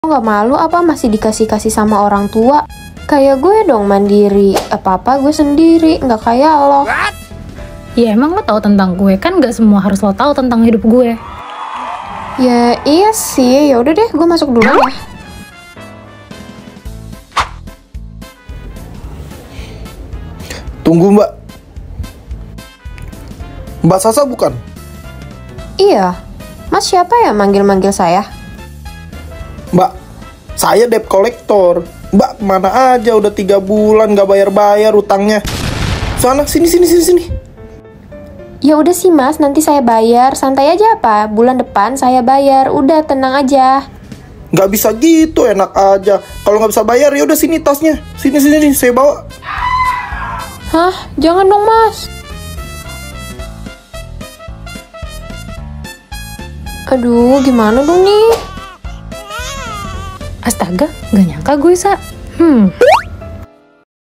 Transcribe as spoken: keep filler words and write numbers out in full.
Nggak malu apa masih dikasih-kasih sama orang tua? Kayak gue dong mandiri, apa-apa gue sendiri, nggak kayak lo. Ya emang lo tahu tentang gue, kan nggak semua harus lo tahu tentang hidup gue. Ya iya sih, ya udah deh gue masuk dulu ya. Tunggu mbak. Mbak Sasa bukan? Iya, mas siapa ya manggil-manggil saya? Mbak, saya debt collector. Mbak mana aja udah tiga bulan gak bayar-bayar utangnya. Sana, sini, sini, sini, sini. Ya udah sih mas, nanti saya bayar. Santai aja apa, bulan depan saya bayar. Udah tenang aja. Gak bisa gitu, enak aja. Kalau nggak bisa bayar ya udah sini tasnya. Sini, sini, nih, saya bawa. Hah, jangan dong mas. Aduh, gimana dong nih? Astaga, gak nyangka gue, Sa. Hmm.